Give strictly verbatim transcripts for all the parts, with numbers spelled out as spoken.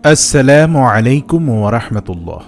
আসসালামু আলাইকুম ওয়া রাহমাতুল্লাহ।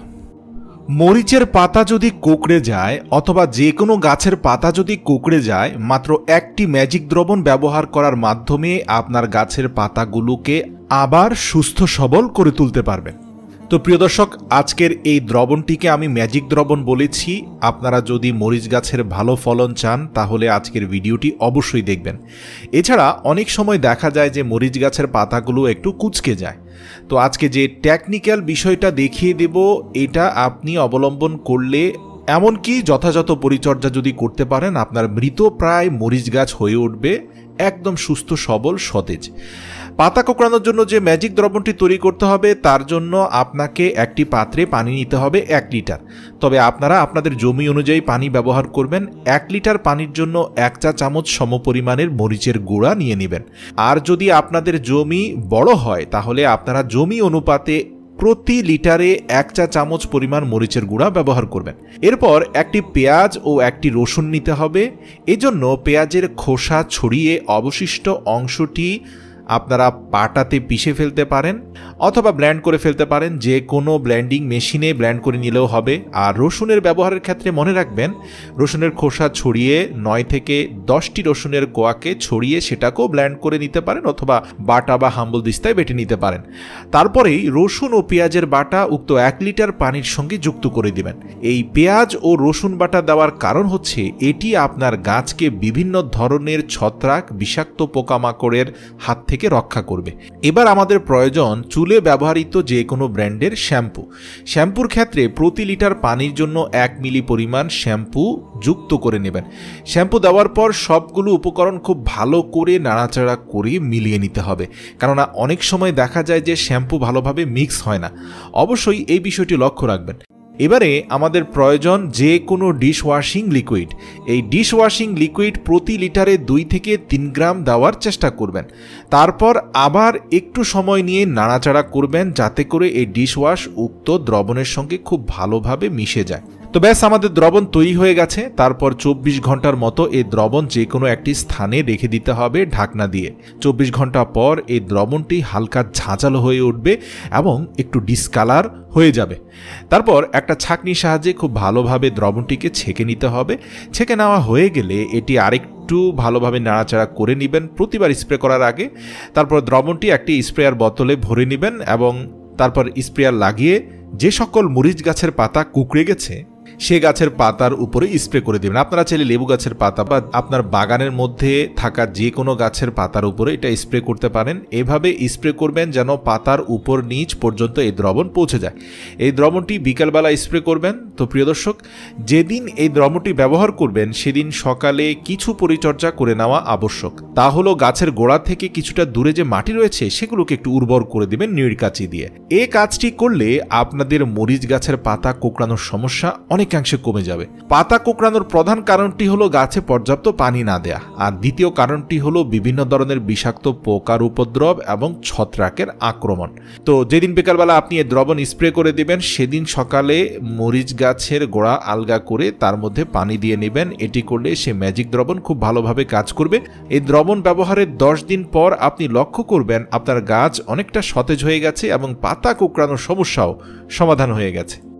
মরিচের পাতা যদি কুঁকড়ে যায় অথবা যে কোনো গাছের পাতা যদি কুঁকড়ে যায়, মাত্র একটি ম্যাজিক দ্রবণ ব্যবহার করার মাধ্যমে আপনার গাছের পাতাগুলোকে আবার সুস্থ সবল করে তুলতে পারবেন। তো প্রিয় দর্শক, আজকের এই দ্রবণটিকে আমি ম্যাজিক দ্রবণ বলেছি। আপনারা যদি মরিচ গাছের ভালো ফলন চান তাহলে আজকের ভিডিওটি অবশ্যই দেখবেন। এছাড়া অনেক সময় দেখা যায় যে মরিচ গাছের পাতাগুলো একটু কুঁচকে যায়। তো আজকে যে টেকনিক্যাল বিষয়টা দেখিয়ে দেব, এটা আপনি অবলম্বন করলে, এমনকি যথাযথ পরিচর্যা যদি করতে পারেন, আপনার মৃত প্রায় মরিচ গাছ হয়ে উঠবে একদম সুস্থ সবল সতেজ। পাতা কোঁকড়ানোর জন্য যে ম্যাজিক দ্রবণটি তৈরি করতে হবে, তার জন্য আপনাকে একটি পাত্রে পানি নিতে হবে এক লিটার। তবে আপনারা আপনাদের জমি অনুযায়ী পানি ব্যবহার করবেন। এক লিটার পানির জন্য এক চা চামচ সমপরিমাণের মরিচের গুঁড়া নিয়ে নেবেন। আর যদি আপনাদের জমি বড় হয় তাহলে আপনারা জমি অনুপাতে প্রতি লিটারে এক চা চামচ পরিমাণ মরিচের গুঁড়া ব্যবহার করবেন। এরপর একটি পেঁয়াজ ও একটি রসুন নিতে হবে। এজন্য পেঁয়াজের খোসা ছড়িয়ে অবশিষ্ট অংশটি আপনারা পাটাতে পিষে ফেলতে পারেন অথবা ব্লেন্ড করে ফেলতে পারেন। যে কোনো ব্লেন্ডিং মেশিনে ব্লেন্ড করে নিলেও হবে। আর রসুনের ব্যবহারের ক্ষেত্রে মনে রাখবেন, রসুনের খোসা ছড়িয়ে নয় থেকে দশটি রসুনের কোয়াকে ছড়িয়ে সেটাকেও ব্লেন্ড করে নিতে পারেন অথবা বাটা বা হাম্বল দিস্তায় বেটে নিতে পারেন। তারপরেই রসুন ও পেঁয়াজের বাটা উক্ত এক লিটার পানির সঙ্গে যুক্ত করে দিবেন। এই পেঁয়াজ ও রসুন বাটা দেওয়ার কারণ হচ্ছে এটি আপনার গাছকে বিভিন্ন ধরনের ছত্রাক, বিষাক্ত পোকামাকড়ের হাত থেকে থেকে রক্ষা করবে। এবার আমাদের প্রয়োজন চুলে ব্যবহৃত যে কোনো ব্র্যান্ডের শ্যাম্পু। শ্যাম্পুর ক্ষেত্রে প্রতি লিটার পানির জন্য এক মিলি পরিমাণ শ্যাম্পু যুক্ত করে নেবেন। শ্যাম্পু দেওয়ার পর সবগুলো উপকরণ খুব ভালো করে নাড়াচাড়া করে মিলিয়ে নিতে হবে, কেননা অনেক সময় দেখা যায় যে শ্যাম্পু ভালোভাবে মিক্স হয় না। অবশ্যই এই বিষয়টি লক্ষ্য রাখবেন। এবারে আমাদের প্রয়োজন যে কোনো ডিশ ওয়াশিং লিকুইড। এই ডিশ ওয়াশিং লিকুইড প্রতি লিটারে দুই থেকে তিন গ্রাম দেওয়ার চেষ্টা করবেন। তারপর আবার একটু সময় নিয়ে নাড়াচাড়া করবেন যাতে করে এই ডিশ ওয়াশ উক্ত দ্রবণের সঙ্গে খুব ভালোভাবে মিশে যায়। তো ব্যাস, আমাদের দ্রবণ তৈরি হয়ে গেছে। তারপর চব্বিশ ঘন্টার মতো এই দ্রবণ যে কোনো একটি স্থানে রেখে দিতে হবে ঢাকনা দিয়ে। চব্বিশ ঘন্টা পর এই দ্রবণটি হালকা ঝাঁঝালো হয়ে উঠবে এবং একটু ডিসকালার হয়ে যাবে। তারপর একটা ছাঁকনির সাহায্যে খুব ভালোভাবে দ্রবণটিকে ছেঁকে নিতে হবে। ছেঁকে নেওয়া হয়ে গেলে এটি আরেকটু ভালোভাবে নাড়াচাড়া করে নেবেন প্রতিবার স্প্রে করার আগে। তারপর দ্রবণটি একটি স্প্রেয়ার বোতলে ভরে নেবেন এবং তারপর স্প্রেয়ার লাগিয়ে যে সকল মরিচ গাছের পাতা কুঁকড়ে গেছে সে গাছের পাতার উপরে স্প্রে করে দেবেন। আপনারা চাইলে লেবু গাছের পাতা বা আপনার বাগানের মধ্যে থাকা যে কোনো গাছের পাতার উপরে এটা স্প্রে করতে পারেন। এভাবে স্প্রে করবেন যেন পাতার উপর নিচ পর্যন্ত এই দ্রবণ পৌঁছে যায়। এই দ্রবণটি বিকালবেলা স্প্রে করবেন। তো প্রিয় দর্শক, যেদিন এই দ্রবণটি ব্যবহার করবেন সেদিন সকালে কিছু পরিচর্যা করে নেওয়া আবশ্যক। তা হলো গাছের গোড়া থেকে কিছুটা দূরে যে মাটি রয়েছে সেগুলোকে একটু উর্বর করে দেবেন নিড়কাচি দিয়ে। এই কাজটি করলে আপনাদের মরিচ গাছের পাতা কোঁকড়ানোর সমস্যা অনেকাংশে কমে যাবে। পাতা কোঁকড়ানোর প্রধান কারণটি হলো গাছে পর্যাপ্ত পানি না দেয়া, আর দ্বিতীয় কারণটি হলো বিভিন্ন ধরনের বিষাক্ত পোকার উপদ্রব এবং ছত্রাকের আক্রমণ। তো যেদিন বিকালবেলা আপনি এই দ্রবণ স্প্রে করে দিবেন সেদিন সকালে মরিচ গাছের গোড়া আলগা করে তার মধ্যে পানি দিয়ে নেবেন। এটি করলে সে ম্যাজিক দ্রবণ খুব ভালোভাবে কাজ করবে। এই দ্রবণ ব্যবহারের দশ দিন পর আপনি লক্ষ্য করবেন আপনার গাছ অনেকটা সতেজ হয়ে গেছে এবং পাতা কোঁকড়ানোর সমস্যাও সমাধান হয়ে গেছে।